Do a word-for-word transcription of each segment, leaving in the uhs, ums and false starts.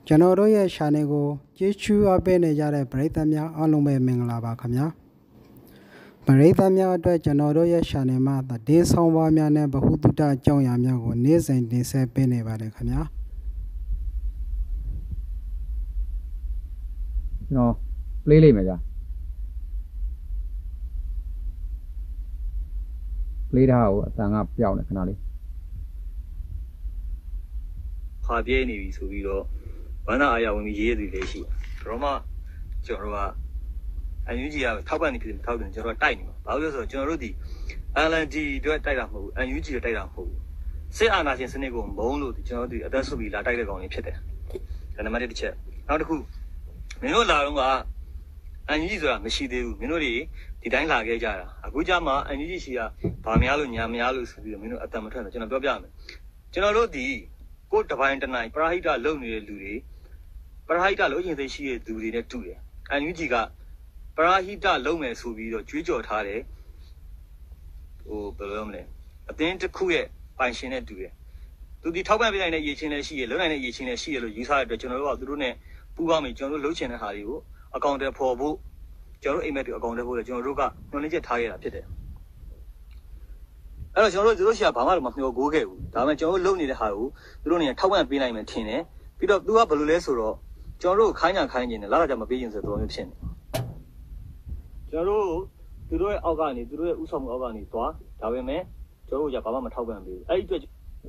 ကျွန်တော်တို့ရဲ့ channel ကိုကြည့်ရှုအားပေးနေကြတဲ့ပရိသတ်များအားလုံးပဲမင်္ဂလာပါခင်ဗျာပရိသတ်များအတွက်ကျွန်တော်တို့ရဲ့ channel မှာသတင်းဆောင်ပါများနဲ့ဗဟုသုတအကြောင်းအရာများကိုနေ့စဉ်တင်ဆက်ပေးနေပါတယ်ခင်ဗျာနော် play လိုက်မယ်ကြာ play ထားကိုအတန်ကပြောင်းနေခဏလေးခါပြဲနေပြီဆိုပြီးတော့ဝမ်းသာအားရဝင်ပြီးရေးရည်လေးရှိတယ်ဒါမှကျွန်တော်တို့ကအန်ယူဂျီကထောက်ပံ့နေဖြစ်ထောက်တယ်ကျွန်တော်တိုက်နေမှာဘာလို့လဲဆိုတော့ကျွန်တော်တို့ဒီ အယ် အန် ဒီ အတွက်တိုက်တာမဟုတ်ဘူး အန်ယူဂျီ တိုက်တာမဟုတ်ဘူးစစ်အာဏာရှင်စနစ်ကိုမုန်းလို့ကျွန်တော်တို့ဒီအသက်ဆုပ်ပြီးလာတိုက်တဲ့ကောင်တွေဖြစ်တယ်ဒါနံပါတ်တစ်ချက်နောက်တစ်ခုမင်းတို့လာတော့ကအန်ယူဂျီဆိုတာမရှိသေးဘူးမင်းတို့တွေဒီတိုင်းလာခဲ့ကြတာအခုကျမှအန်ယူဂျီရှိကဗာများလို့ညာများလို့ဆိုပြီးတော့မင်းတို့အတန်မထွက်တော့ကျွန်တော်ပြောပြမယ်ကျွန်တော်တို့ဒီကိုတပိုင်းတနိုင်ပရာဟိတလုံနေတဲ့လူတွေပရာဟိတလုံချင်းသိရှိတဲ့လူတွေနဲ့တူတယ်အန်ယူဂျီကပရာဟိတလုံမယ်ဆိုပြီးတော့ကြွေးကြော်ထားတယ်ဟိုဘယ်လိုမလဲအတင်းတစ်ခုရဲ့ပိုင်ရှင်နဲ့တူတယ်သူဒီထောက်ပံ့ပေးနိုင်တဲ့ရည်ချင်းလည်းရှိရလုံနိုင်တဲ့ရည်ချင်းလည်းရှိရလို့ယူဆတဲ့အတွက်ကျွန်တော်တို့ကသူတို့နဲ့ပူးပေါင်းပြီးကျွန်တော်တို့လှုပ်ချင်တဲ့ဟာတွေကိုအကောင့်တွေပေါ်ဖို့ကျွန်တော်တို့အိမ်မက်တွေအကောင့်တွေပေါ်လို့ကျွန်တော်တို့ကညွှန်လင်းချက်ထားရတာဖြစ်တယ်အဲ့တော့ကျွန်တော်တို့သူတို့ရှာဘာမှမမျှော်ကိုးခဲ့ဘူးဒါပေမဲ့ကျွန်တော်တို့လုပ်နေတဲ့ဟာကိုသူတို့နေထောက်ပံ့ပေးနိုင်မယ်ထင်တယ်ပြီးတော့သူကဘယ်လိုလဲဆိုတော့ကျွန်တော်တို့ခိုင်းညာခိုင်းနေတယ်လာလာကြမပေးရင်ဆိုတော့မျိုးဖြစ်နေကျွန်တော်တို့သူတို့ရဲ့အောက်ကနေသူတို့ရဲ့ဥဆောင်မှုအောက်ကနေသွားဒါပေမဲ့ကျွန်တော်တို့ကဘာမှမထောက်ပံ့ပေးဘူးအဲ့ဒီအတွက်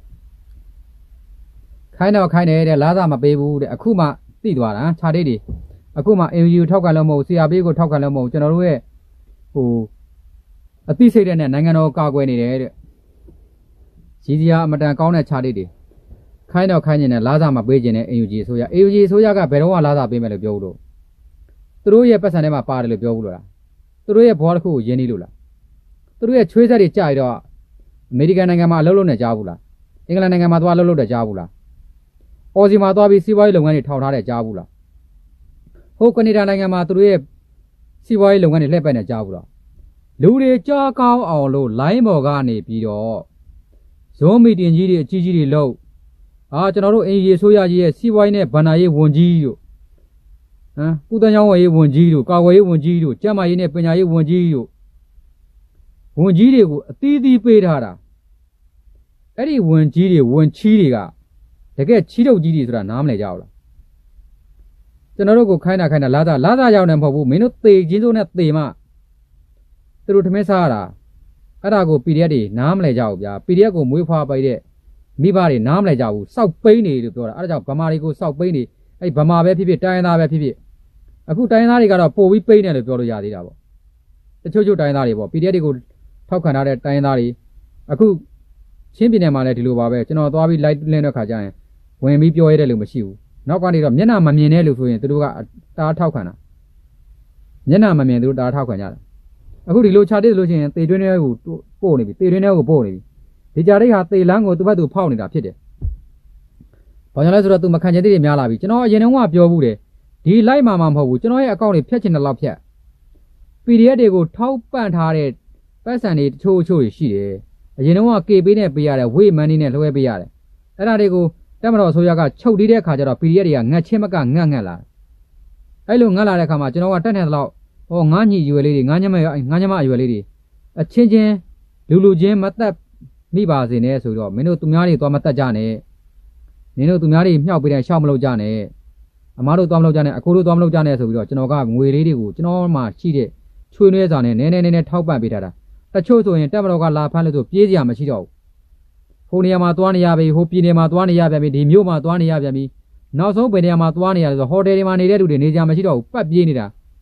ခိုင်းတော့ခိုင်းတယ်တဲ့လာစာမပေးဘူးတဲ့အခုမှသိသွားတာခြာတိတ်တွေအခုမှ အေ ယူ ထောက်ကန်လို့မဟုတ် စီ အာร์ พี ကိုထောက်ကန်လို့မဟုတ်ကျွန်တော်တို့ရဲ့ဟိုအသိစိတ်တဲ့နဲ့နိုင်ငံတော်ကာကွယ်နေတယ်တဲ့ရည်စရာအမတန်ကောင်းတဲ့ခြာတိတ်တွေခိုင်းတော့ခိုင်းနေတယ်လာစာမပေးခြင်းနဲ့ အေ ယူ ဂျီ ဆိုရ အေ ယူ ဂျီ ဆိုရကဘယ်တော့မှလာစာပေးမယ်လို့ပြောဘူးလို့သူတို့ရဲ့ပတ်စံထဲမှာပါတယ်လို့ပြောဘူးလို့လားသူတို့ရဲ့ဘွားတစ်ခုကိုယင်းနေလို့လားသူတို့ရဲ့ချွေးဆက်တွေကြာရတော့အမေရိကန်နိုင်ငံမှာအလုပ်လုပ်နေကြဘူးလားအင်္ဂလန်နိုင်ငံမှာသွားအလုပ်လုပ်နေကြဘူးလားအော်စီမှာသွားပြီးစီးပွားရေးလုပ်ငန်းတွေထောင်ထားတဲ့ကြားဘူးလားဟိုကနေဒါနိုင်ငံမှာသူတို့ရဲ့စီးပွားရေးလုပ်ငန်းတွေလှည့်ပတ်နေကြဘူးလားလူတွေကြားကောင်းအောင်လို့လိုင်းပေါ်ကနေပြီးတော့ဇွန်မီတင်ကြီးတွေအကြီးကြီးတွေလုပ်အာကျွန်တော်တို့အင်ဂျီဆိုရကြီးရဲ့စီးပွားရေးနဲ့ဗန္နာရေးဝန်ကြီးတို့ဟမ်ကုသချောင်းဝယ်ရေးဝန်ကြီးတို့ကာကွယ်ရေးဝန်ကြီးတို့ကျန်းမာရေးနဲ့ပညာရေးဝန်ကြီးတို့ဝန်ကြီးတွေကိုအသီးသီးပေးထားတာအဲ့ဒီဝန်ကြီးတွေဝန်ချီးတွေကတကယ်ချီးထုတ်ကြီးတွေဆိုတာနားမလည်ကြဘူးလားကျွန်တော်တို့ကိုခိုင်းတာခိုင်းတာလာသားလာသားရောက်နေမဟုတ်ဘူးမင်းတို့သေချင်းစိုးနဲ့သေမှသူတို့ထမင်းစားရတာအဲ့ဒါကို ပီ ဒီ အက်ဖ် တွေနားမလည်ကြဘူးဗျာ ပီ ဒီ အက်ဖ် ကိုမွေးဖွားပေးတဲ့မိဘတွေနားမလည်ကြဘူးစောက်ပိန်းနေလို့ပြောတာအဲ့ဒါကြောင့်ဗမာတွေကိုစောက်ပိန်းနေအဲ့ဗမာပဲဖြစ်ဖြစ်တိုင်းသားပဲဖြစ်ဖြစ်အခုတိုင်းသားတွေကတော့ပို့ပြီးပိန်းတယ်လို့ပြောလို့ရသေးတာပေါ့တချို့ချို့တိုင်းသားတွေပေါ့ ပီ ဒီ အက်ဖ် တွေကိုထောက်ခံထားတဲ့တိုင်းသားတွေအခုချင်းပြည်နယ်မှာလည်းဒီလိုပါပဲကျွန်တော်သွားပြီး live လင်းတဲ့ခါကျရင်ဝင်ပြီးပြောရတဲ့လူမရှိဘူးနောက်ကနေတော့မျက်နှာမမြင်တဲ့လူဆိုရင်သူတို့ကတားထောက်ခံတာမျက်နှာမမြင်သူတို့တားထောက်ခံကြတာအခုဒီလိုခြာတိတ်လို့ရှိရင်သေတွင်းတွေကိုပို့နေပြီသေတွင်းတွေကိုပို့နေပြီဒီခြာတိတ်ဟာသေလန်းကိုသူ့ဘက်သူဖောက်နေတာဖြစ်တယ်ဘာကြောင့်လဲဆိုတော့သူမခံချင်တဲ့တွေများလာပြီကျွန်တော်အရင်တုန်းကပြောဘူးတယ်ဒီ live မှာမှမဟုတ်ဘူးကျွန်တော်ရဲ့အကောင့်တွေဖျက်ချင်တဲ့လောက်ဖျက် ပီ ဒီ အက်ဖ် တွေကိုထောက်ပံ့ထားတဲ့ပတ်စံတွေတချို့ချို့ရှိတယ်အရင်တုန်းက ကေ ပေးနဲ့ပေးရတယ်ဝေးမန်းနေနဲ့လွှဲပေးရတယ်အဲ့ဒါတွေကိုတက်မတော်အစိုးရကချုပ်တီးတဲ့ခါကျတော့ ပီ ဒီ အက်ဖ် တွေကငတ်ချင်းမကငတ်ငတ်လာအဲ့လိုငတ်လာတဲ့ခါမှာကျွန်တော်ကတက်နေတဲ့လောက်ဟောငါးညီရွယ်လေးတွေငါးညမငါးညမအရွယ်လေးတွေအချင်းချင်းလူလူချင်းမသက်မိပါစေနဲ့ဆိုတော့မင်းတို့သူများတွေသွားမတက်ကြနဲ့မင်းတို့သူများတွေမြှောက်ပေးတဲ့ရှောက်မလုပ်ကြနဲ့အမားတို့သွားမလုပ်ကြနဲ့အကိုတို့သွားမလုပ်ကြနဲ့ဆိုပြီးတော့ကျွန်တော်ကငွေလေးတွေကိုကျွန်တော်မှရှိတဲ့ချွေးနှဲစာနဲ့နည်းနည်းနည်းနည်းထောက်ပံ့ပေးထားတာတချို့ဆိုရင်တက်မတော်ကလာဖမ်းလို့ဆိုပြေးစရာမရှိတော့ဘူးဟိုနေရာမှာသွားနေရပြီဟိုပြည်နယ်မှာသွားနေရပြန်ပြီဒီမြို့မှာသွားနေရပြန်ပြီနောက်ဆုံးဘယ်နေရာမှာသွားနေရလဲဆိုဟိုတယ်တွေမှာနေတဲ့လူတွေနေကြမရှိတော့ဘူးပတ်ပြေးနေတာ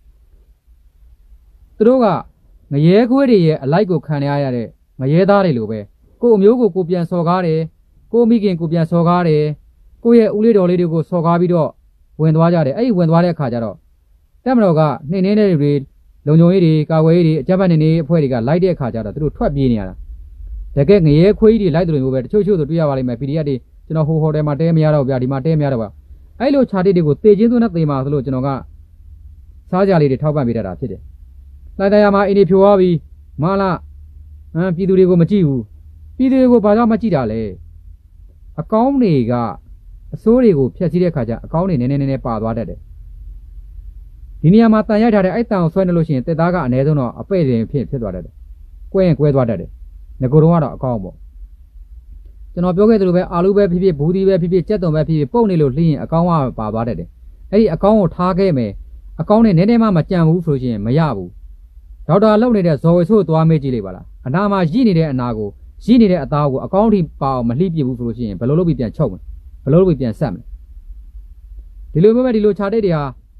သူတို့ကငရဲခွေးတွေရဲ့အလိုက်ကိုခံရရတဲ့ငရဲသားတွေလိုပဲကိုအမျိုးကိုကိုပြန်စော်ကားတယ်ကိုမိခင်ကိုပြန်စော်ကားတယ်ကိုရဲ့ဦးလေးတော်လေးတွေကိုစော်ကားပြီးတော့ဝင်သွားကြတယ်အဲ့ဒီဝင်သွားတဲ့အခါကျတော့တက်မတော်ကနှိမ့်နေတဲ့လူတွေလုံခြုံရေးတွေကာကွယ်ရေးတွေအကြမ်းဖက်နေနေအဖွဲ့တွေကလိုက်တဲ့အခါကျတော့သူတို့ထွက်ပြေးနေရတာတကယ်ငရဲခွေးကြီးတွေလိုက်တယ်လို့ပဲတချို့ချို့ဆိုတွေ့ရပါလိမ့်မယ် ပီ ဒီ အက်ဖ် တွေကျွန်တော်ဟိုဟိုတယ်မှာတဲမရတော့ဗျာဒီမှာတဲမရတော့ဗျာအဲ့လိုခြာတိတ်တွေကိုတေချင်းသွင်းနဲ့သေမှာဆိုလို့ကျွန်တော်ကစားကြလေးတွေထောက်ပံ့ပေးတတ်တာဖြစ်တယ်လိုက်တရားမှာအင်းဒီဖြိုသွားပြီးမလားဟမ်ပြည်သူတွေကိုမကြည့်ဘူးပြည်သူတွေကိုဘာကြောင့်မကြည့်တာလဲအကောင်းတွေကအဆိုးတွေကိုဖျက်ဆီးတဲ့ခါကျအကောင်းတွေနည်းနည်းနည်းနည်းပါသွားတတ်တယ်ဒီနေရာမှာတန်ရိုက်ထားတဲ့အဲ့တန်ကိုဆွဲနေလို့ရှိရင်တက်သားကအနည်းဆုံးတော့အပဲ့တင်ဖြစ်ဖြစ်သွားတတ်တယ်ကွဲရင်ကွဲသွားတတ်တယ်ငကိုတော့ကတော့အကောင်းပေါ့ကျွန်တော်ပြောခဲ့သလိုပဲအာလူပဲဖြစ်ဖြစ်ဘူးဒီပဲဖြစ်ဖြစ်ကြက်တုံပဲဖြစ်ဖြစ်ပုတ်နေလို့လှင်းရင်အကောင်းကပါသွားတတ်တယ်အဲ့ဒီအကောင်းကိုထားခဲ့မယ်အကောင်းနဲ့နည်းနည်းမှမကြံဘူးဆိုရင်မရဘူးဒေါက်တာလုံနေတဲ့ဇော်ဝေဆိုးသွားမေးကြည့်လိုက်ပါလားအနာမှာရည်နေတဲ့အနာကိုရည်နေတဲ့အသားကိုအကောင်းထိပါအောင်မလှိပြဘူးဆိုလို့ရှိရင်ဘယ်လိုလုပ်ပြီးပြန်ချုပ်မလဲဘယ်လိုလုပ်ပြီးပြန်ဆက်မလဲဒီလိုမျိုးပဲဒီလိုခြာတိတ်တွေဟာ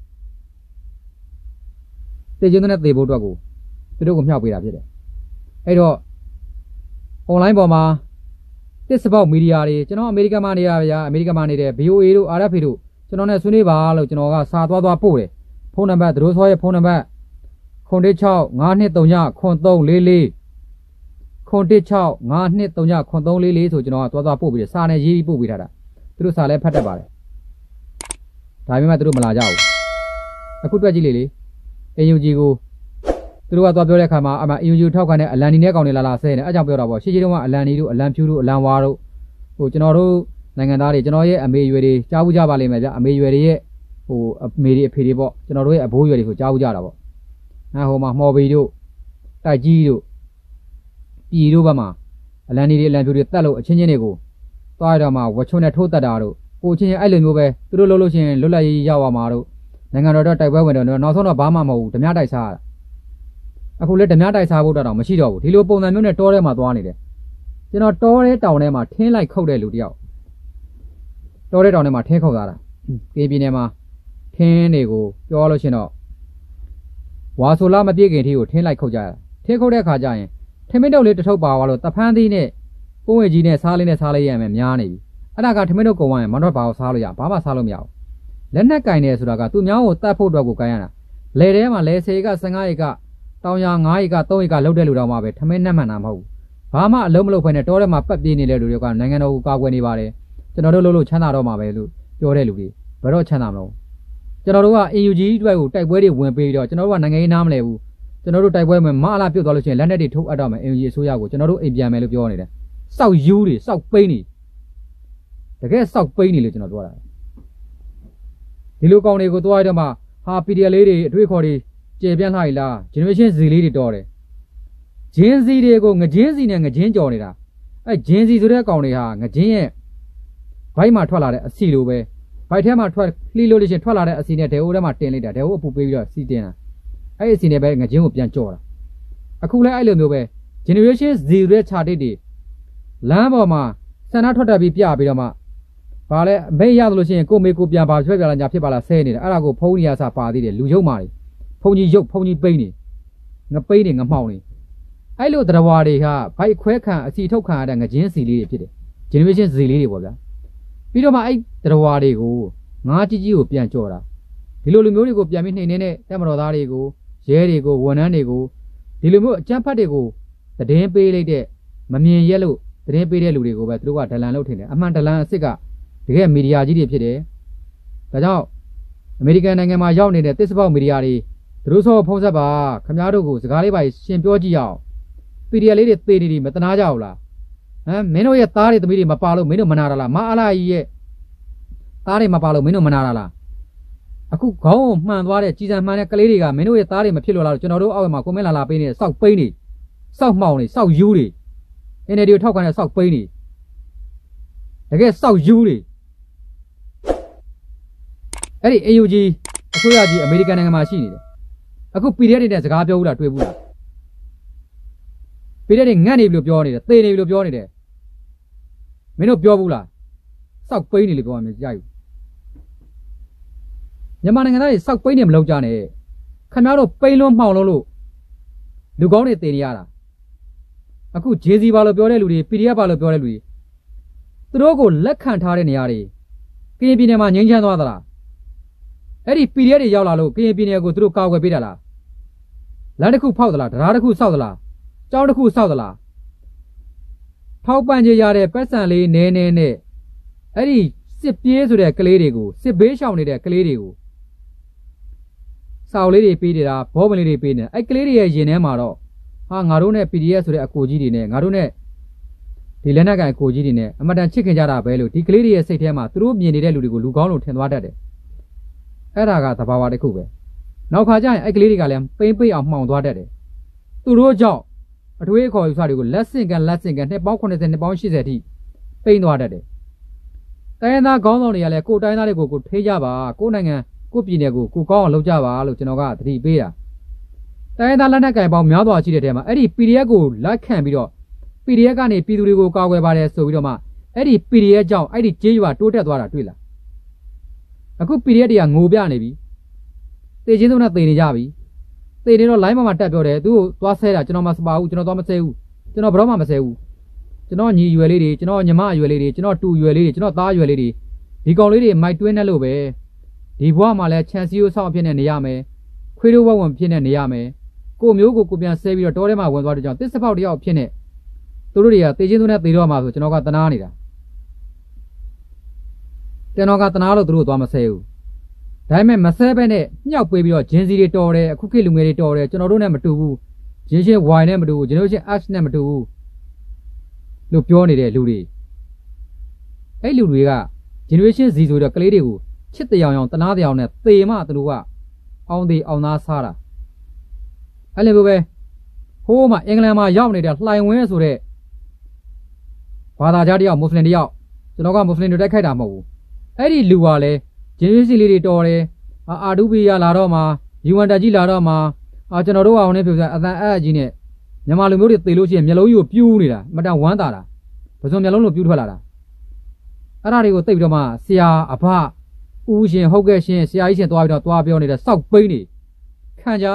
တေကျင်းတဲ့သေဖို့အတွက်ကိုသူတို့ကိုမြှောက်ပေးတာဖြစ်တယ်အဲ့တော့ online ပေါ်မှာတစ်စပေါက်မီဒီယာတွေကျွန်တော်အမေရိကန်မှာနေရဗျာအမေရိကန်မှာနေတဲ့ ဗီ အို အေ တို့ အာ အက်ဖ် တို့ကျွန်တော်နဲ့ဆွေးနွေးပါလို့ကျွန်တော်ကစာသွားသွားပို့တယ်ဖုန်းနံပါတ်သူတို့ဆောရဲ့ဖုန်းနံပါတ်ခုနှစ် ၆ ၅ ၂ ၃ ည ခုနှစ် ၃ ၄ ၄ခုနှစ် ၆ ၅ ၂ ၃ ည ခုနှစ် ၃ ၄ ၄ဆိုကျွန်တော်ကသွားသွားပို့ပြီးစာနဲ့ရေးပြီးပို့ပေးထားတာသူတို့စာလည်းဖတ်တတ်ပါတယ်ဒါပေမဲ့သူတို့မလာကြဘူးအခုတွက်ကြည့်လေလေအင်ယူဂျီကိုသူတို့ကသွားပြောတဲ့ခါမှာအမအင်ယူဂျီထောက်ခံတဲ့အလန်နီနဲ့ကောင်တွေလာလာဆဲနေအဲကြောင့်ပြောတာပေါ့ရှေ့ရှေ့တုန်းကအလန်နီတို့အလန်ဖြူတို့အလန်ဝါတို့ဟိုကျွန်တော်တို့နိုင်ငံသားတွေကျွန်တော်ရဲ့အမေရွယ်တွေကြားဘူးကြပါလိမ့်မယ်ဗျအမေရွယ်တွေရဲ့ဟိုအမေတွေအဖေတွေပေါ့ကျွန်တော်တို့ရဲ့အဘိုးရွယ်တွေဆိုကြားဘူးကြတာပေါ့အဲဟိုမှာမော်ဘီတို့တိုက်ကြီးတို့ပြည်တို့ဘက်မှာအလန်နီတွေအလန်ဖြူတွေတက်လို့အချင်းချင်းတွေကိုသွားရတော့မှဝချုံနဲ့ထိုးတက်တာတို့ကိုချင်းချင်းအဲ့လိုမျိုးပဲသူတို့လှုပ်လို့ချင်းလွတ်လပ်ရေးရောက်သွားမှာတို့နိုင်ငံတော်တော့တိုက်ပွဲဝင်တော့နောက်ဆုံးတော့ဘာမှမဟုတ်ဘူးဓမြတိုက်စားရတာအခုလည်းဓမြတိုက်စားဖို့တော့မရှိတော့ဘူးဒီလိုပုံစံမျိုးနဲ့တောထဲမှာသွားနေတယ်ကျွန်တော်တောထဲတောင်ထဲမှာထင်းလိုက်ခုတ်တဲ့လူတယောက်တောထဲတောင်ထဲမှာထင်းခုတ်သွားတာကေပြည်နယ်မှာထင်းတွေကိုပြောလို့ရှင်တော့ဝါဆိုလာမပြည့်ခင်ထီကိုထင်းလိုက်ခုတ်ကြရတာထင်းခုတ်တဲ့ခါကျရင်ထမင်းတုပ်လေးတစ်ထုပ်ပါသွားလို့တဖန်းသီးနဲ့ပုံဝေကြီးနဲ့စားလေးနဲ့စားလေးရမယ်များနေပြီအဲ့ဒါကထမင်းတုပ်ကုန်သွားရင်မတော့ဘာကိုစားလို့ရဘာမှစားလို့မရဘူးလက်နဲ့ကင်နေဆိုတာကသူများကိုတတ်ဖို့အတွက်ကိုကင်ရတာလေထဲမှာလေဆယ်ကဆယ်ငါးရေကတောင်ရငါးရေကသုံးရေကလောက်တဲ့လူတော်မှပဲထမင်းနဲ့မှန်တာမဟုတ်ဘူးဘာမှအလုံးမလုံးဖဲနဲ့တောထဲမှာပတ်ပြေးနေတဲ့လူတွေကနိုင်ငံတော်ကိုကာကွယ်နေပါတယ်ကျွန်တော်တို့လှုပ်လို့ချမ်းသာတော့မှာပဲလို့ပြောတဲ့လူတွေဘယ်တော့ချမ်းသာမလို့ကျွန်တော်တို့က အင် ယူ ဂျီ အတွက်ကိုတိုက်ပွဲတွေဝင်ပေးပြီးတော့ကျွန်တော်တို့ကနိုင်ငံရေးနားမလဲဘူးကျွန်တော်တို့တိုက်ပွဲမှာမအလားပြုတ်သွားလို့ရှိရင်လက်နက်တွေထုတ်အပ်တော့မယ် အင် ယူ ဂျီ အစိုးရကိုကျွန်တော်တို့အိမ်ပြန်မယ်လို့ပြောနေတယ်စောက်ယူတွေစောက်ပိန်းနေတကယ်စောက်ပိန်းနေလို့ကျွန်တော်ပြောတာဒီလိုကောင်တွေကိုသွားရတော့မှဟာ ပီ ဒီ အက်ဖ် လေးတွေအတွေ့အခေါ်တွေကျေပြန့်လှလိုက်လား generation Z လေးတွေတော်တယ်ဂျင်းစီတွေကိုငဂျင်းစီနဲ့ငဂျင်းကြော်နေတာအဲဂျင်းစီဆိုတဲ့ကောင်တွေဟာငဂျင်းရဲ့ဘိုက်မှာထွက်လာတဲ့အစီလိုပဲဘိုက်ထဲမှာထွက်လှီးလို့လို့ရှင်ထွက်လာတဲ့အစီနဲ့ဒဲအိုထဲမှာတင်လိုက်တာဒဲအိုအပူပေးပြီးတော့စီတင်တာအဲ့ဒီအစီနဲ့ပဲငဂျင်းကိုပြန်ကြော်တာအခုလည်းအဲ့လိုမျိုးပဲ generation Z ရဲ့ခြာတိတ်တွေလမ်းပေါ်မှာဆန္ဒထွက်တက်ပြီးပြပြီးတော့မှဘာလဲမေးရလို့ရှိရင်ကိုမေကိုပြန်ပါဆွဲပြလာညာဖြစ်ပါလားဆဲနေတာအဲ့ဒါကိုဖုံးနေရစားပါသေးတယ်လူရုပ်မာတွေဖုံးကြီးရုပ်ဖုံးကြီးပိန်းနေငပိန်းနေငမောက်နေအဲ့လိုတရားဝါတွေကဘိုက်ခွဲခံအစီထုတ်ခံရတဲ့ငဂျင်းစီလေးတွေဖြစ်တယ် generation Z လေးတွေပေါ့ဗျာပြီးတော့မှအဲ့တရားဝါတွေကိုငါးကြီးကြီးကိုပြန်ကြော်တာဒီလိုလူမျိုးတွေကိုပြန်ပြီးနှိမ်နေတဲ့တက်မတော်သားတွေကိုရဲတွေကိုဝန်ထမ်းတွေကိုဒီလိုမျိုးအကြမ်းဖက်တွေကိုသတင်းပေးလိုက်တဲ့မမြင်ရက်လို့သတင်းပေးတဲ့လူတွေကိုပဲသူတို့ကဒလန်လုပ်ထင်တယ်အမှန်ဒလန်အစ်စ်ကတကယ်မီဒီယာကြီးတွေဖြစ်တယ်ဒါကြောင့်အမေရိကန်နိုင်ငံမှာရောက်နေတဲ့တစ်စပေါက်မီဒီယာတွေသူတို့ဆောဖုံးဆက်ပါခင်ဗျားတို့ကိုစကားလေးပါရှင်ပြောကြည့်အောင် ပီ ဒီ အက်ဖ် လေးတွေသေနေပြီမတနာကြဘူးလားဟမ်မင်းတို့ရဲ့သားတွေသမီးတွေမပါလို့မင်းတို့မနာတာလားမအားလာကြီးရဲ့သားတွေမပါလို့မင်းတို့မနာတာလားအခုခေါင်းကိုမှန်သွားတဲ့ကြီးစံမှန်တဲ့ကလေးတွေကမင်းတို့ရဲ့သားတွေမဖြစ်လို့လားကျွန်တော်တို့အောက်မှာကွန်မန့်လာလာပေးနေတဲ့စောက်ပိန်းနေစောက်မှောင်နေစောက်ယူတွေအင်နေဒီကိုထောက်ခံတဲ့စောက်ပိန်းနေတကယ်စောက်ယူတွေအဲ့ဒီ အင် ယူ ဂျီ အစိုးရကြီးအမေရိကန်နိုင်ငံမှာရှိနေတယ်အခု ပီ ဒီ အက်ဖ် တွေနဲ့စကားပြောဘူးလားတွေ့ဘူးလား ပီ ဒီ အက်ဖ် တွေငတ်နေပြီလို့ပြောနေတယ်သေနေပြီလို့ပြောနေတယ်မင်းတို့ပြောဘူးလားစောက်ပိန်းနေလို့ပြောမှမကြိုက်ဘူးမြန်မာနိုင်ငံသားတွေစောက်ပိန်းနေမလုပ်ကြနဲ့ခင်ဗျားတို့ပိန်းလွန်းမှောင်လုံးလို့လူကောင်းတွေသေနေရတာအခု ဂျေ စီ ပါလို့ပြောတဲ့လူတွေ ပီ ဒီ အက်ဖ် ပါလို့ပြောတဲ့လူတွေသူတို့ကိုလက်ခံထားတဲ့နေရာတွေကရင်ပြည်နယ်မှာငြိမ်းချမ်းသွားသလားအဲ့ဒီ ပီ ဒီ အက်ဖ် တွေရောက်လာလို့ကရင်ပြည်နယ်ကိုသူတို့ကာကွယ်ပေးတာလားလမ်းတစ်ခုဖောက်သလားတရားတစ်ခုစောက်သလားကျောင်းတစ်ခုစောက်သလားထောက်ပံ့ကြရတဲ့ပတ်စံလေးနည်းနည်းနဲ့အဲ့ဒီစစ်ပြေးဆိုတဲ့ကလေးတွေကိုစစ်ဘေးရှောင်နေတဲ့ကလေးတွေကိုစောက်လေးတွေပေးနေတာဘောပင်လေးတွေပေးနေအဲ့ကလေးတွေရဲ့ရင်ထဲမှာတော့ဟာငါတို့နဲ့ ပီ ဒီ အက်ဖ် ဆိုတဲ့အကိုကြီးတွေနဲ့ငါတို့နဲ့ဒဒီလက်နက်ကိုင်ကိုကြီးတွေနဲ့အမတန်ချစ်ခင်ကြတာပဲလို့ဒီကလေးတွေရဲ့စိတ်ထဲမှာသူတို့မြင်နေတဲ့လူတွေကိုလူကောင်းလို့ထင်သွားတတ်တယ်အဲ့ဒါကသဘာဝတစ်ခုပဲနောက်ခါကျရင်အဲ့ကလေးတွေကလည်းပိမ့်ပိတ်အောင်မှောင်သွားတတ်တယ်သူတို့ကြောင့်အထွေးအခေါ်ယူဆတွေကိုလက်ဆင့်ကန်လက်ဆင့်ကန်နှစ်ပေါင်း80နှစ်ပေါင်း80အထိပိမ့်သွားတတ်တယ်တိုင်းရင်းသားခေါင်းဆောင်တွေကလည်းကိုယ်တိုင်းသားတွေကိုကိုထိကြပါကိုယ်နိုင်ငံကိုယ်ပြည်နယ်ကိုကိုကောင်းအောင်လုပ်ကြပါလို့ကျွန်တော်ကသတိပေးတာတိုင်းရင်းသားလက်နက်ကင်ပေါင်းများစွာရှိတဲ့တဲမှာအဲ့ဒီ P D F ကိုလက်ခံပြီးတော့ P D F ကနေပြည်သူတွေကိုကာကွယ်ပါတယ်ဆိုပြီးတော့မှအဲ့ဒီ P D F ကြောင့်အဲ့ဒီကြေးရွာတိုးတက်သွားတာတွေ့လားအခု P D F တွေကငိုပြနေပြီတေချင်းစုံနဲ့တေနေကြပြီတေနေတော့ line မှာတက်ပြောတယ်သူ့ကိုသွားဆဲတာကျွန်တော်မစပါဘူးကျွန်တော်သွားမဆဲဘူးကျွန်တော်ဘယ်တော့မှမဆဲဘူးကျွန်တော်ညီရွယ်လေးတွေကျွန်တော်ညီမရွယ်လေးတွေကျွန်တော်တူရွယ်လေးတွေကျွန်တော်သားရွယ်လေးတွေဒီကောင်လေးတွေမိုက်တွင်းနဲ့လို့ပဲဒီဘဝမှာလည်းချန်စီယိုဆောက်ဖြစ်နေနေရမယ်ခွေးတို့ဝဝင်ဖြစ်နေနေရမယ်ကိုမျိုးကိုကိုပြန်ဆဲပြီးတော့တောထဲမှာဝင်သွားတဲ့ကြောင့်တစ်စပေါက်တယောက်ဖြစ်နေသူတို့တွေကတေချင်းစုံနဲ့တေတော့မှာဆိုကျွန်တော်ကတနာနေတာကျွန်တော်ကတနာလို့သူတို့သွားမဆဲဘူးဒါပေမဲ့မဆဲပဲနဲ့မြောက်ပေးပြီးတော့ဂျင်းစီတွေတော်တယ်အခုခေတ်လူငယ်တွေတော်တယ်ကျွန်တော်တို့နဲ့မတူဘူးဂျင်းရှင်း Y နဲ့မတူဘူးကျွန်တော်ချင်း H နဲ့မတူဘူးလို့ပြောနေတဲ့လူတွေအဲ့လူတွေက generation Z ဆိုတော့ကလေးတွေကိုချစ်တရားအောင်တနာတရားနဲ့သေမှသူတို့ကအောင်သေးအောင်သားစားတာအဲ့လိုပဲဟိုးမှာအင်္ဂလန်မှာရောက်နေတဲ့လှိုင်ဝင်းဆိုတဲ့ဘာသာကြားတယောက်မွတ်စလင်တယောက်ကျွန်တော်ကမွတ်စလင်တွေတိုက်ခိုက်တာမဟုတ်ဘူးအဲ့ဒီလူကလည်း generation လေးတွေတော်တယ်အာဒူဘီယာလာတော့မှာယူဝန်တက်ကြီးလာတော့မှာအာကျွန်တော်တို့ကဟိုနေ့ပြောပြအတန်အဲ့အကြီးနဲ့မြန်မာလူမျိုးတွေသေလို့ရှိရင်မျက်လုံးကြီးကိုပြူးနေတာမတန်ဝမ်းသာတာပစုံမျက်လုံးလိုပြူးထွက်လာတာအဲ့ဒါတွေကိုသိပြီးတော့မှဆရာအဖဦးရှင်ဟုတ်ကဲ့ရှင်ဆရာကြီးရှင်သွားပြီးတော့သွားပြောနေတဲ့စောက်ပိန်းနေခံကြ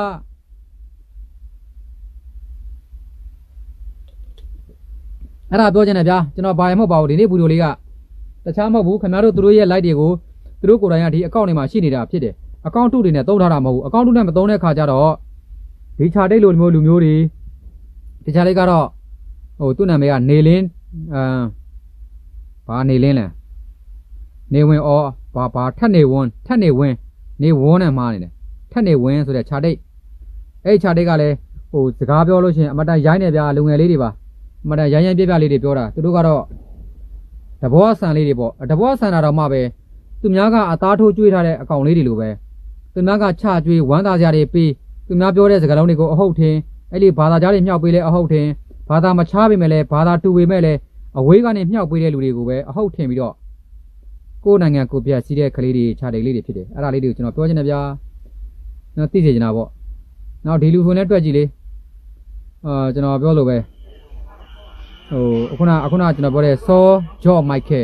အဲ့ဒါပြောချင်တယ်ဗျာကျွန်တော်ဘာရမဟုတ်ပါဘူးဒီနေ့ဗီဒီယိုလေးကတခြားမဟုတ်ဘူးခင်ဗျားတို့သူတို့ရဲ့ like တွေကိုသူတို့ကိုယ်တိုင်ကဒီအကောင့်တွေမှာရှိနေတာဖြစ်တယ်အကောင့်တုတွေနဲ့သုံးထားတာမဟုတ်ဘူးအကောင့်တုနဲ့မသုံးတဲ့ခါကျတော့ဒီချာတိတ်လိုမျိုးလူမျိုးတွေဒီချာလေးကတော့ဟိုသူ့နာမည်ကနေလင်းအာဘာနေလင်းလဲနေဝင်အော်ဘာဘာထက်နေဝန်းထက်နေဝင်းနေဝန်းနဲ့မှားနေတယ်ထက်နေဝင်းဆိုတဲ့ချာတိတ်အဲ့ချာတိတ်ကလည်းဟိုစကားပြောလို့ရှိရင်အမတန်ရိုင်းနေဗျာလူငယ်လေးတွေပါအမတန်ရိုင်းရိုင်းပြပြလေးတွေပြောတာသူတို့ကတော့တဘောဆန်လေးတွေပေါ့တဘောဆန်တာတော့မှပဲသူများကအသားထိုးကျွေးထားတဲ့အကောင်လေးတွေလိုပဲသူများကချကျွေးဝမ်းသာကြတွေပြီးသူများပြောတဲ့စကားလုံးတွေကိုအဟုတ်ထင်အဲ့ဒီဘာသာကြားတွေမြှောက်ပေးလဲအဟုတ်ထင်ဘာသာမချားပေမဲ့လဲဘာသာတူပေမဲ့လဲအဝေးကနေမြှောက်ပေးတဲ့လူတွေကိုပဲအဟုတ်ထင်ပြီးတော့ကိုယ်နိုင်ငံကိုပြစီးတဲ့ကလေးတွေခြာတိတ်လေးတွေဖြစ်တယ်အဲ့ဒါလေးတွေကိုကျွန်တော်ပြောချင်တယ်ဗျာနော်သိစေချင်တာပေါ့နောက်ဒီလူဆိုနဲ့တွက်ကြည့်လေအာကျွန်တော်ပြောလို့ပဲဟိုအခုနအခုနကျွန်တော်ပြောတဲ့ဆောဂျော့မိုက်ခဲ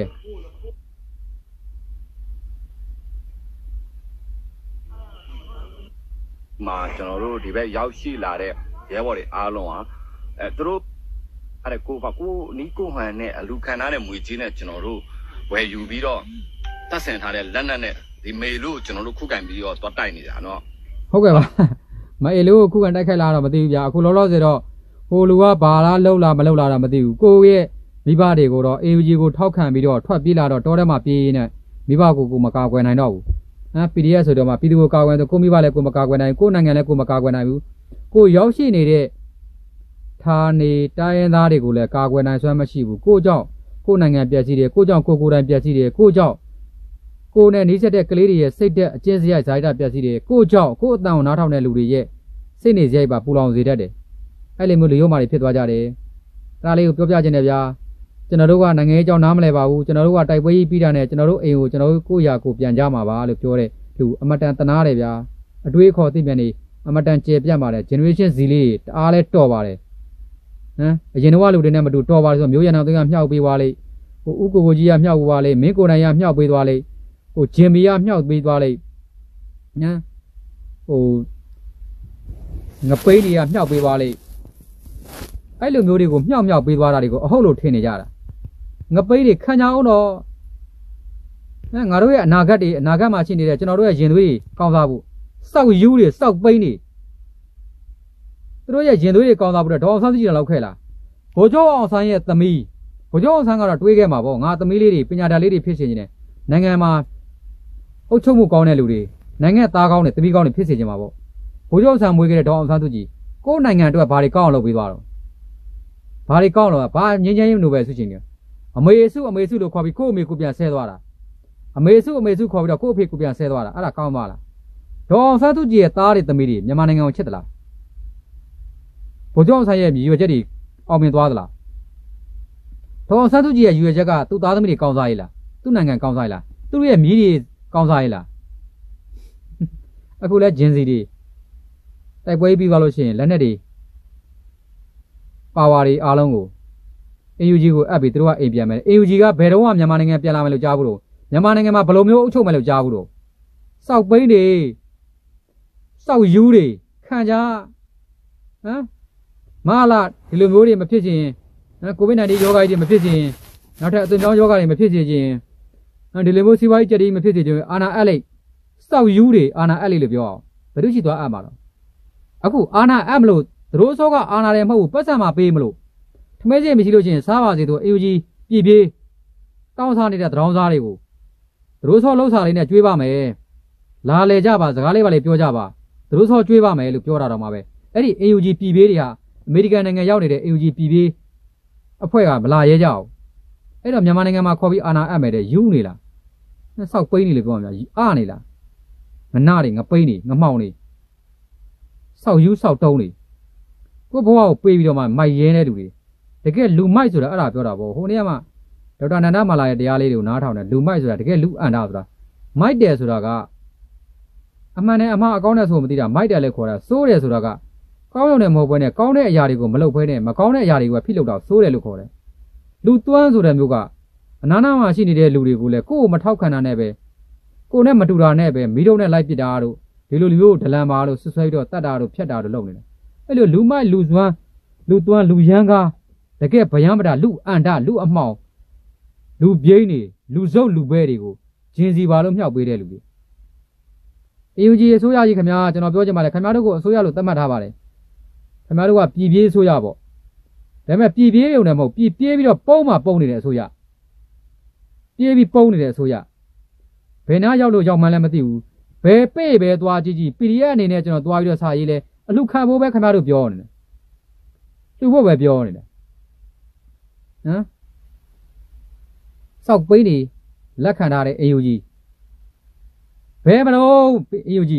မှာကျွန်တော်တို့ဒီဘက်ရောက်ရှိလာတဲ့ရဲဘော်တွေအားလုံးဟာအဲသူတို့အဲ့ကိုကကိုနီးကိုဟန်နဲ့အလူခံထားတဲ့မွေကြီးနဲ့ကျွန်တော်တို့ဝယ်ယူပြီးတော့တက်ဆင်ထားတဲ့လက်နက်နဲ့ဒီမေလို့ကျွန်တော်တို့ခုခံပြီးတော့တွားတိုက်နေတာနော်ဟုတ်ကဲ့ပါမေလို့ခုခံတိုက်ခိုက်လာတော့မသိဘူးဗျာအခုလောလောဆယ်တော့ဟိုလူကဘာလားလှုပ်လားမလှုပ်လားတော့မသိဘူးကိုရဲ့မိဘတွေကိုတော့ A U G ကိုထောက်ခံပြီးတော့ထွက်ပြေးလာတော့တောထဲမှာပြေးနေမိဘကိုကိုမကာကွယ်နိုင်တော့ဘူးဟမ် P D F ဆိုတော့မှပြည်သူကိုကာကွယ်ဆိုကိုမိဘလည်းကိုမကာကွယ်နိုင်ကိုနိုင်ငံလည်းကိုမကာကွယ်နိုင်ဘူးကိုရောက်ရှိနေတဲ့ဌာနေတိုင်းရင်းသားတွေကိုလည်းကာကွယ်နိုင်စွမ်းမရှိဘူးကိုကြောင့်ကိုနိုင်ငံပျက်စီးတယ်ကိုကြောင့်ကိုကိုယ်တိုင်ပျက်စီးတယ်ကိုကြောင့်ကိုနဲ့နှိစက်တဲ့ကလေးတွေရဲ့စိတ်သက်အကျဉ်းစရိုက်ဇာတိပျက်စီးတယ်ကိုကြောင့်ကိုအတန်ကိုနားထောင်တဲ့လူတွေရဲ့စိတ်နေစရိုက်ပါပူလောင်စေတတ်တယ်အဲ့လိုမျိုးလူရုံမာတွေဖြစ်သွားကြတယ်ဒါလေးကိုပြောပြခြင်းနဲ့ဗျာကျွန်တော်တို့ကနိုင်ငံရေးအကြောင်းနားမလဲပါဘူးကျွန်တော်တို့ကတိုက်ပွဲကြီးပြီးတာနဲ့ကျွန်တော်တို့အိမ်ကိုကျွန်တော်တို့ကိုယ့်ရာကိုပြန်ကြမှာပါလို့ပြောတဲ့လူအမတန်တနာတယ်ဗျာအတွေးခေါ်သိပြန်နေအမတန်ကျေပြတ်ပါတယ် generation Z လေးတအားလဲတော်ပါတယ်ဟမ်အရင်တော့လူတွေနဲ့မတူတော်ပါတယ်ဆိုမျိုးရံတော်တွေကမြှောက်ပေးသွားလိမ့်ဟိုဥကိုကိုကြီးကမြှောက်ပေးသွားလိမ့်မင်းကိုယ်တိုင်ကမြှောက်ပေးသွားလိမ့်ဟိုဂျင်မီကမြှောက်ပေးသွားလိမ့်ဟမ်ဟိုငပိန်းတွေကမြှောက်ပေးသွားလိမ့်အဲ့လိုမျိုးတွေကိုမြှောက်မြှောက်ပေးသွားတာတွေကိုအဟုတ်လို့ထင်နေကြတာငပိန်းတွေခံကြအောင်တော့အဲငါတို့ရဲ့အနာဂတ်တွေအနာဂတ်မှာရှိနေတဲ့ကျွန်တော်တို့ရဲ့ရင်သွေးတွေကောင်းစားဖို့စောက်ယူးတွေစောက်ပိန်းတွေသူတို့ရဲ့ရင်သွေးတွေကောင်းစားဖို့တော့ဒေါအောင်ဆန်းစုကြည်လောက်ခဲ့လားဗိုလ်ချုပ်အောင်ဆန်းရဲ့သမီးဗိုလ်ချုပ်အောင်ဆန်းကတော့တွေးခဲ့မှာပေါ့ငါသမီးလေးတွေပညာတတ်လေးတွေဖြစ်စေချင်တယ်နိုင်ငံမှာအုပ်ချုပ်မှုကောင်းတဲ့လူတွေနိုင်ငံသားကောင်းတဲ့သမီးကောင်းတွေဖြစ်စေချင်မှာပေါ့ဗိုလ်ချုပ်အောင်ဆန်းမွေးခဲ့တဲ့ဒေါအောင်ဆန်းစုကြည်ကိုယ်နိုင်ငံအတွက်ဘာတွေကောင်းအောင်လုပ်ပေးသွားတော့ဘာတွေကောင်းတော့ဘာငင်းငင်းနိုဘယ်ဆုချင်းနေအမေစုအမေစုလို့ခေါ်ပြီးကို့အမေကိုပြန်ဆဲသွားတာအမေစုအမေစုခေါ်ပြီးတော့ကို့အဖေကိုပြန်ဆဲသွားတာအဲ့ဒါကောင်းပါလားဒေါ်ဆန်းစုကြည်ရဲ့သားတွေသမီးတွေမြန်မာနိုင်ငံကိုချစ်သလားဗိုလ်ချုပ်အောင်ဆန်းရဲ့ရည်ရွယ်ချက်တွေအောင်မြင်သွားသလားဒေါ်ဆန်းစုကြည်ရဲ့ရည်ရွယ်ချက်ကသူ့သားသမီးတွေကောင်းစားရေးလားသူ့နိုင်ငံကောင်းစားရေးလားသူ့ရဲ့မြည်တွေကောင်းစားရေးလားအခုလဲဂျင်စီတွေတိုက်ပွဲပြီးသွားလို့ရှိရင်လက်နက်တွေပါဝါတွေအားလုံးကို A U G ကိုအပ်ပြီးသူတို့ကအိမ်ပြန်မယ် A U G ကဘယ်တော့မှမြန်မာနိုင်ငံပြန်လာမယ်လို့ကြားဘူးလို့မြန်မာနိုင်ငံမှာဘယ်လိုမျိုးအုပ်ချုပ်မယ်လို့ကြားဘူးလို့စောက်ပိန်းတွေစောက်ယူတွေခံကြဟမ်မလာဒီလိုမျိုးတွေမဖြစ်ခြင်းကိုဗစ် nineteen ယောဂါကြီးတွေမဖြစ်ခြင်းနောက်ထပ်အသွင်ပြောင်းယောဂါတွေမဖြစ်စေခြင်းဒီလိုမျိုးစီးပွားရေးကြက်တွေမဖြစ်စေခြင်းအာနာအပ်လိုက်စောက်ယူတွေအာနာအပ်လိုက်လို့ပြောအောင်ဘယ်သူရှိသွားအပ်မှာတော့အခုအာနာအပ်မလို့သူတို့စောကအာနာတယ်မဟုတ်ဘူးပတ်စံမှာပေးမလို့ထမဲချင်းမရှိလို့ချင်းစားပါစေသူ A U G ပြည်ပြေးတောင်းစားနေတဲ့တရောင်းစားတွေကိုသူတို့စောလှုပ်စားလေးနဲ့ကျွေးပါမယ်လာလေကြပါစကားလေးပါလေပြောကြပါသူတို့စောကျွေးပါမယ်လို့ပြောတာတော့မှာပဲအဲ့ဒီ A U G ပြည်ပြေးတွေဟာအမေရိကန်နိုင်ငံရောက်နေတဲ့ A U G ပြည်ပြေးအဖွဲ့ကမလာရဲကြအောင်အဲ့တော့မြန်မာနိုင်ငံမှာခေါ်ပြီးအာနာအပ်မယ်တဲ့ယူနေလားဆောက်ပိန်းနေလေပြောမှာအာနေလားငနာတွေငပိန်းတွေငမောင်တွေဆောက်ယူဆောက်တုံးတွေကိုဘဝကိုပေးပြီးတော့မှမိုက်ရဲတဲ့လူတွေတကယ်လူမိုက်ဆိုတာအဲ့ဒါပြောတာပေါ့ဟိုနေ့ကမှဒေါက်တာနန္ဒမာလာရဲ့တရားလေးတွေကိုနားထောင်တယ်လူမိုက်ဆိုတာတကယ်လူအန်တာဆိုတာမိုက်တယ်ဆိုတာကအမှန်နဲ့အမှားအကောင်းနဲ့ဆိုမသိတာမိုက်တယ်လည်းခေါ်တာစိုးတယ်ဆိုတာကကောင်းရုံနဲ့မဟုတ်ဘဲနဲ့ကောင်းတဲ့အရာတွေကိုမလုပ်ဘဲနဲ့မကောင်းတဲ့အရာတွေကဖိလုပ်တာစိုးတယ်လို့ခေါ်တယ်လူသွမ်းဆိုတဲ့မျိုးကအနာနာမှာရှိနေတဲ့လူတွေကိုလည်းကိုယ့်ကိုမထောက်ခံတာနဲ့ပဲကိုယ်နဲ့မတူတာနဲ့ပဲမိတို့နဲ့လိုက်ပစ်တာတို့ဒီလိုလူမျိုးဒလန်ပါလို့ဆွဆွဲပြီးတော့တတ်တာတို့ဖြတ်တာတို့လုပ်နေတယ်အဲ့လိုလူမိုက်လူသွမ်းလူသွမ်းလူရမ်းကားတကယ်ဗယံပဒလူအန်တလူအမှောင်လူပြိန်းနေလူစုပ်လူပဲတွေကိုဂျင်းစီပါလို့မြှောက်ပေးတဲ့လူတွေ A U G အစိုးရကြီးခင်ဗျာကျွန်တော်ပြောချင်ပါတယ်ခင်ဗျားတို့ကိုအစိုးရလို့သတ်မှတ်ထားပါတယ်ခင်ဗျားတို့ကပြည်ပြေးအစိုးရပေါ့ဒါပေမဲ့ပြည်ပြေးရုံနဲ့မဟုတ်ပြည်ပြေးပြီးတော့ပုံမှပုံနေတဲ့အစိုးရပြေးပြီးပုံနေတဲ့အစိုးရဘယ်နာရောက်လို့ရောက်မှန်းလည်းမသိဘူးဘယ်ပေ့ပဲသွားကြည့်ကြည့် P D F အနေနဲ့ကျွန်တော်သွားပြီးတော့စာရေးလဲအလှခံဖို့ပဲခင်ဗျားတို့ပြောနေတယ်လှူဖို့ပဲပြောနေတယ်ဟမ်စောက်ပိန်းနေလက်ခံထားတဲ့ A U G ဘယ်မလို့ A U G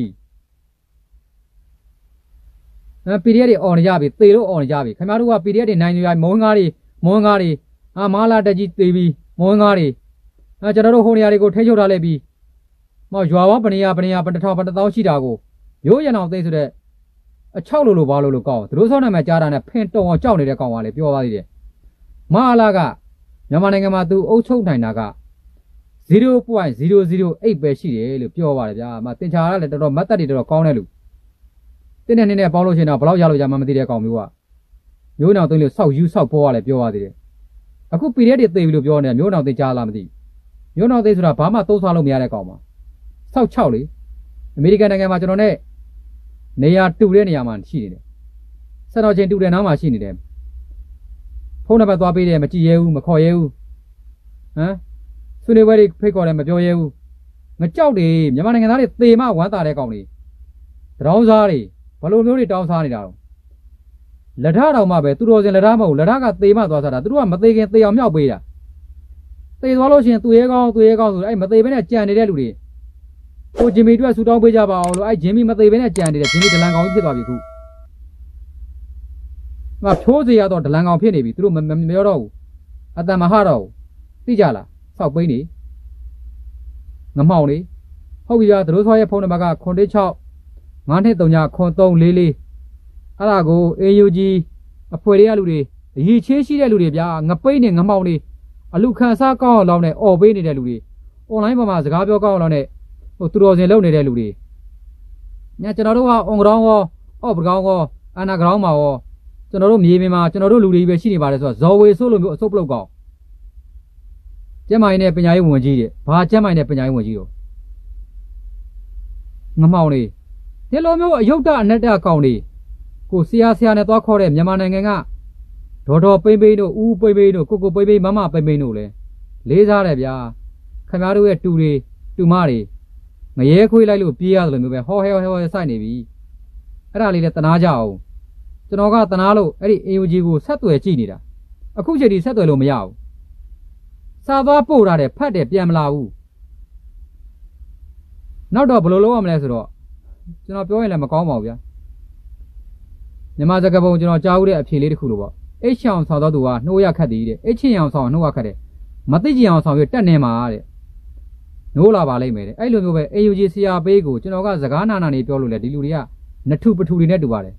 အဲ P D F တွေអော်နေကြပြီသေလို့អော်နေကြပြီခင်ဗျားတို့က P D F တွေနိုင်နေရမုံငါးတွေမုံငါးတွေအာမာလာတက်ကြီးသေပြီးမုံငါးတွေအဲကျွန်တော်တို့ဟိုနေရာတွေကိုထိချုပ်ထားလိုက်ပြီးမော်ရွာဝပနေရပနေရပတထောင်ပတသောရှိတာကိုရိုးရံအောင်သိဆိုတဲ့အချောက်လိုလိုဘာလို့လို့ကောင်းသူတို့စောနာမှာကြားတာနဲ့ဖင်တုံအောင်ကြောက်နေတဲ့ကောင်ကလည်းပြောပါသေးတယ်မဟာလာကမြန်မာနိုင်ငံမှာသူအုပ်ချုပ်နိုင်တာက zero point zero zero eight ပဲရှိတယ်လို့ပြောပါတယ်ဗျာမတင်ချာကလည်းတော်တော်မတ်တက်တွေတော်တော်ကောင်းတဲ့လူတင်းတဲ့နေနဲ့ပေါင်းလို့ရှိရင်တော့ဘယ်လောက်ရလို့ရမှမသိတဲ့ကောင်မျိုးကမျိုးနောင်သိန်းလို့စောက်ယူစောက်ပေါ်ရလဲပြောပါသေးတယ်အခု P D F တွေသိပြီလို့ပြောနေတာမျိုးနောင်သိန်းကြားလားမသိမျိုးနောင်သိန်းဆိုတာဘာမှသုံးစားလို့မရတဲ့ကောင်ပါစောက်ချောက်လေအမေရိကန်နိုင်ငံမှာကျွန်တော်နဲ့နေရာတူတဲ့နေရာမှာရှိနေတယ်ဆက်တော်ချင်းတူတဲ့နားမှာရှိနေတယ်ဖုန်းနံပါတ်သွားပေးတယ်မကြည့်ရဲဘူးမခေါ်ရဲဘူးဟမ်ဆွေးနွေးပွဲတွေဖိတ်ခေါ်တယ်မပြောရဲဘူးငကြောက်တယ်မြန်မာနိုင်ငံသားတွေသေမဝမ်းသာတဲ့ကောင်တွေတောင်းစားတွေဘလိုမျိုးတွေတောင်းစားနေတာတော့လက်ထတော်မှပဲသူတော်စင်လက်ထမဟုတ်လက်ထကသေမသွားစားတာသူတို့ကမသေးခင်သေအောင်မြောက်ပေးတာသေသွားလို့ရှိရင်သူရဲကောင်းသူရဲကောင်းဆိုအဲ့မသေးဘဲနဲ့ကြံနေတဲ့လူတွေကိုဂျင်မီတို့ဆူတောင်းပေးကြပါအောင်လို့အဲ့ဂျင်မီမသေးဘဲနဲ့ကြံနေတယ်ဂျင်မီဒလန်ကောင်ကြီးဖြစ်သွားပြီခုငါဖြိုးစေရတော့ဒလန်ကောင်ဖြစ်နေပြီသူတို့မပြောတော့ဘူးအတန်မဟတော့ဘူးသိကြလားစောက်ပိန်းနေငမောင်နေဟုတ်ပြီဗျာသူတို့ဆွားရဲ့ဖုန်းနံပါတ်ကခုနှစ်၆ငါးနှစ်သုံးညခုနှစ်သုံးလေးလေးအဲ့ဒါကို A U G အဖွဲ့တွေကလူတွေအရေးချင်းရှိတဲ့လူတွေဗျာငပိန်းနေငမောင်နေအလူခံစားကောင်းအောင်လောက်နဲ့អော်ပေးနေတဲ့လူတွေ online ပေါ်မှာစကားပြောကောင်းအောင်လောက်နဲ့ဟိုသူတော်စင်လုပ်နေတဲ့လူတွေညကျွန်တော်တို့ကအွန်ဂရောင်းရောအော့ပကောင်းရောအနာဂရောင်းမှာရောကျွန်တော်တို့မြေပြင်မှာကျွန်တော်တို့လူတွေပဲရှိနေပါတယ်ဆိုတော့ဇော်ဝေဆိုးလိုမျိုးအစုပ်ပလုတ်ကောင်ကျမ်းမိုင်နဲ့ပညာရေးဝန်ကြီးတဲ့ဘာကျမ်းမိုင်နဲ့ပညာရေးဝန်ကြီးတော့ငမောင်နေဒီလိုမျိုးအယုတ်တအနတ္တကောင်တွေကိုဆရာဆရာနဲ့သွားခေါ်တဲ့မြန်မာနိုင်ငံကဒေါ်တော်ပိမ့်ပိမ့်တို့ဦးပိမ့်ပိမ့်တို့ကိုကိုပိမ့်ပိမ့်မမပိမ့်ပိမ့်တို့လဲလေးစားတယ်ဗျာခင်ဗျားတို့ရဲ့တူတွေတူမတွေငရဲခွေးလိုက်လို့ပြေးရတယ်လို့မျိုးပဲဟောဟဲဟဲဟဲစိုက်နေပြီအဲ့ဒါလေးလည်းတနာကြအောင်ကျွန်တော်ကတနာလို့အဲ့ဒီ A U G ကိုဆက်သွယ်ကြည့်နေတာအခုချိန်ဒီဆက်သွယ်လို့မရဘူးစာသွားပို့ထားတယ်ဖတ်တယ်ပြန်မလာဘူးနောက်တော့ဘယ်လိုလုပ်ရမလဲဆိုတော့ကျွန်တော်ပြောရင်လည်းမကောင်းပါဘူးဗျာမြန်မာစကားပုံကျွန်တော်ကြားဦးတဲ့အဖြေလေးတစ်ခုလို့ပေါ့အိတ်ချအောင်ဆောင်တော့သူကနှိုးရခတ်သည်တဲ့အိတ်ချင်အောင်ဆောင်နှိုးရခတ်တယ်မသိကြအောင်ဆောင်ပြီးတက်နေမှာတဲ့နိုးလာပါလိမ့်မယ်တဲ့အဲ့လိုမျိုးပဲ A U G ဆရာပေးကိုကျွန်တော်ကစကားနာနာနေပြောလို့လေဒီလူတွေကနထုပထူတွေနဲ့တူပါတယ်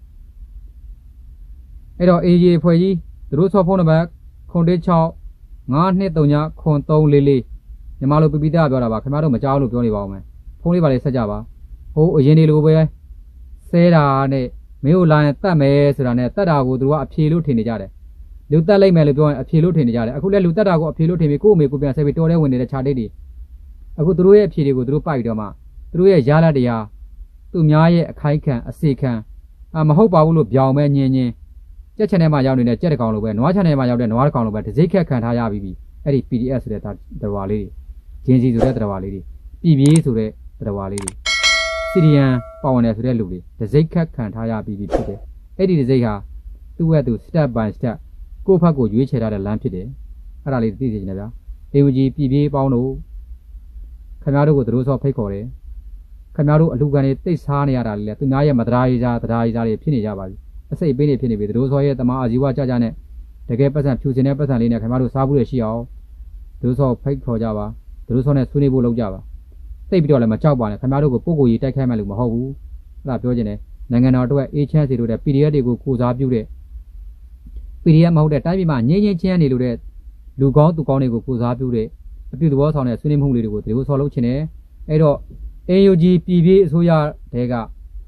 အဲ့တော့ A U G ဖွဲ့ကြီးသူတို့ဆော့ဖုန်းနံပါတ်ခုနှစ် ၆ ၅ ၂ ၃ ည ခု ၃ ၄ ၄မြန်မာလိုပြပိသားပြောတာပါခင်ဗျားတို့မကြောက်လို့ပြောနေပါဦးမယ်ဖုန်းလေးပါလေးဆက်ကြပါဟိုအရင်ဒီလိုပဲဆဲတာနဲ့မင်းတို့လာရင်တတ်မယ်ဆိုတာနဲ့တတ်တာကိုသူတို့ကအဖြေလို့ထင်နေကြတယ်လူတတ်လိုက်မယ်လို့ပြောရင်အဖြေလို့ထင်နေကြတယ်အခုလည်းလူတတ်တာကိုအဖြေလို့ထင်ပြီးကိုယ့်အမေကိုပြန်ဆက်ပြီးတော်တဲ့ဝင်နေတဲ့ခြာတိတ်တွေအခုသူတို့ရဲ့အဖြေတွေကိုသူတို့ပိုက်တော့မှသူတို့ရဲ့ရလာတရားသူများရဲ့အခိုက်ခံအစေခံအာမဟုတ်ပါဘူးလို့ပြောင်းမဲညင်းညင်းကြက်ချန်ထဲမှာရောက်နေတဲ့ကြက်တကောင်လိုပဲနွားချန်ထဲမှာရောက်တဲ့နွားတကောင်လိုပဲတစ်စိတ်ခက်ခံထားရပြီးပြီအဲ့ဒီ P D F ဆိုတဲ့တရားလေးတွေဂျင်းစီဆိုတဲ့တရားလေးတွေပြည်ပြေးဆိုတဲ့တရားလေးတွေစီရီယန်ပါဝင်တယ်ဆိုတဲ့လူတွေတစ်စိတ်ခက်ခံထားရပြီးပြီဖြစ်တယ်အဲ့ဒီတစ်စိတ်ဟာသူ့ရဲ့သူ step by step ကိုယ့်ဘက်ကိုရွေးချယ်ထားတဲ့လမ်းဖြစ်တယ်အဲ့ဒါလေးသိစေချင်တယ်ဗျာ A U G ပြည်ပြေးပေါင်းတို့ခင်ဗျားတို့ကိုသူတို့ဆော့ဖိတ်ခေါ်တယ်ခင်ဗျားတို့အလူကန်တွေတိတ်စားနေရတာလေသူများရဲ့မတရားရေးစားတရားရေးစားတွေဖြစ်နေကြပါပြီအစိတ်ပေးနေဖြစ်နေပြီသူတို့ဆော့ရဲ့တမအာဇီဝကြကြနဲ့တကယ်ပတ်စံဖြူစင်တဲ့ပတ်စံလေးနဲ့ခင်ဗျားတို့စားဖို့ရရှိအောင်သူတို့ဆော့ဖိတ်ခေါ်ကြပါသူတို့ဆော့နဲ့ဆွေးနွေးဖို့လုပ်ကြပါတိတ်ပြီးတော့လည်းမကြောက်ပါနဲ့ခင်ဗျားတို့ကိုပုံကိုကြီးတိုက်ခိုက်မှလို့မဟုတ်ဘူးအဲ့ဒါပြောချင်တယ်နိုင်ငံတော်အတွက်အေးချမ်းစေလို့တဲ့ P D F တွေကိုကိုစားပြုတဲ့ P D F မဟုတ်တဲ့တိုင်းပြည်မှာငြိမ်းငြိမ်းချမ်းနေလို့တဲ့လူကောင်းသူကောင်းတွေကိုကိုစားပြုတဲ့အပြုသဘောဆောင်တဲ့ဆွေးနွေးမှုလေးတွေကိုဒီလိုဆော်လုပ်ချင်တယ်အဲ့တော့ A U G ပြည်ပြေးအစိုးရတဲက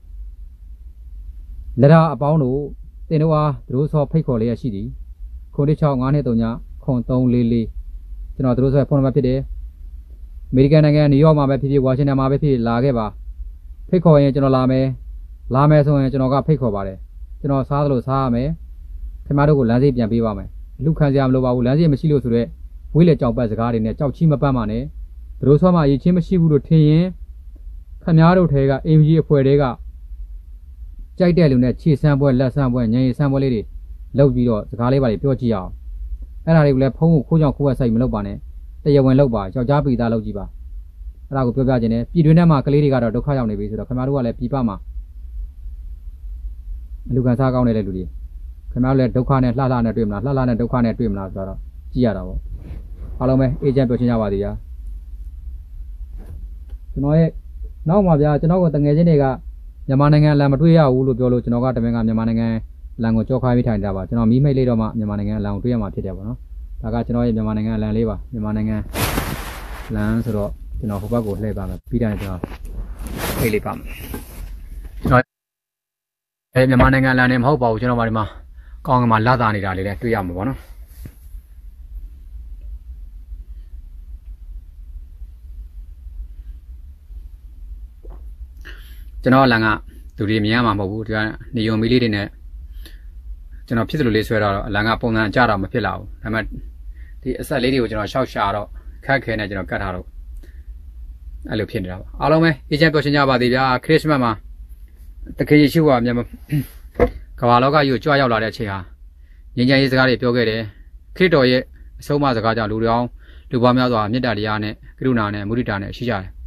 လရအပေါင်းတို့တင်တို့အားသူတို့ဆော်ဖိတ်ခေါ်လေးရရှိသည်ခုနှစ် ၆ ၅ ၂ ၃ ည ခု ၃ ၄ ၄ကျွန်တော်သူတို့ဆော်ဖုန်းနံပါတ်ဖြစ်တယ်အမေရိကန်နိုင်ငံနယူးယောက်မှာပဲဖြစ်ဖြစ်ဝါရှင်တန်မှာပဲဖြစ်လာခဲ့ပါဖိတ်ခေါ်ရင်ကျွန်တော်လာမယ်လာမယ်ဆိုရင်ကျွန်တော်ကဖိတ်ခေါ်ပါတယ်ကျွန်တော်စားသလိုစားရမယ်ခင်ဗျားတို့ကိုလမ်းစိပြန်ပေးပါမယ်လူခံစရာမလိုပါဘူးလမ်းစိမရှိလို့ဆိုတော့ဝေးလေကြောက်ပတ်စကားတွေနဲ့ကြောက်ချီးမပတ်ပါနဲ့သူတို့ဆွမ်းမအရေးချင်းမရှိဘူးလို့ထင်ရင်ခင်ဗျားတို့ထဲက A U G အဖွဲ့တွေကကြိုက်တဲ့လူနဲ့ခြေဆန်းပွဲလက်ဆန်းပွဲညင်ရည်ဆန်းပွဲလေးတွေလုပ်ပြီးတော့စကားလေးပါတွေပြောကြည့်အောင်အဲ့ဒါတွေကိုလည်းဖုန်းကိုခိုးကြောင်ခိုးဝက်ဆိုင်မလုပ်ပါနဲ့တရားဝင်လုပ်ပါယောက်ျားပိသားလုပ်ကြည့်ပါအဲ့ဒါကိုပြောပြခြင်းနဲ့ပြည်တွင်းထဲမှာကလေးတွေကတော့ဒုက္ခရောက်နေပြီဆိုတော့ခင်ဗျားတို့ကလည်းပြည်ပမှာအလူကန်စားကောင်းနေတဲ့လူတွေခင်ဗျားတို့လည်းဒုက္ခနဲ့လှလှနဲ့တွေ့မလားလှလှနဲ့ဒုက္ခနဲ့တွေ့မလားဆိုတော့ကြည့်ရတာပေါ့အားလုံးပဲအေဂျင့်ပြောချင်းကြပါသေးဗျာကျွန်တော်ရဲ့နောက်မှာဗျာကျွန်တော်ကတငယ်ချင်းတွေကမြန်မာနိုင်ငံလမ်းမတွေ့ရဘူးလို့ပြောလို့ကျွန်တော်ကတမင်ကမြန်မာနိုင်ငံလမ်းကိုကြောက်ခိုင်းပြီးထိုင်ကြပါကျွန်တော်မီးမိတ်လေးတော့မှမြန်မာနိုင်ငံလမ်းကိုတွေ့ရမှာဖြစ်တယ်ပေါ့နော်ဒါကကျွန်တော်ရဲ့မြန်မာနိုင်ငံလမ်းလေးပါမြန်မာနိုင်ငံလမ်းဆိုတော့ကျွန်တော်ဟိုဘက်ကိုလှည့်ပါမယ်ပြီးတိုင်းကျွန်တော်ဖိတ်လေးပါမယ်ကျွန်တော်အဲမြန်မာနိုင်ငံလမ်းနဲ့မဟုတ်ပါဘူးကျွန်တော်ဒီမှာကောင်းကင်မှာလာတာနေတာလေးလည်းတွေ့ရမှာပေါ့နော်ကျွန်တော်လမ်းကသူတွေမြင်ရမှာမဟုတ်ဘူးဒီကနေယုံမီလေးတွေနဲ့ကျွန်တော်ဖြစ်သလိုလေးဆွဲတော့အလံကပုံစံအကြတော့မဖြစ်လာဘူးဒါပေမဲ့ဒီအဆက်လေးတွေကိုကျွန်တော်ရှောက်ရှာတော့ခက်ခဲနေကျွန်တော်ကတ်ထားတော့အဲ့လိုဖြစ်နေတာပါအားလုံးပဲအေဂျင့်ပြောချင်ကြပါသေးဗျာခရစ်စမတ်မှာတကယ်ယေရှုကမြန်မာကမ္ဘာလောကကြီးကိုကြွရောက်လာတဲ့အချိန်ဟာငြိမ်းချမ်းရေးစကားတွေပြောခဲ့တယ်ခရစ်တော်ရဲ့အဆုံးအမစကားကြောင့်လူတွေအောင်လူပေါင်းများစွာမေတ္တာတရားနဲ့ကရုဏာနဲ့မုဒိတာနဲ့ရှိကြတယ်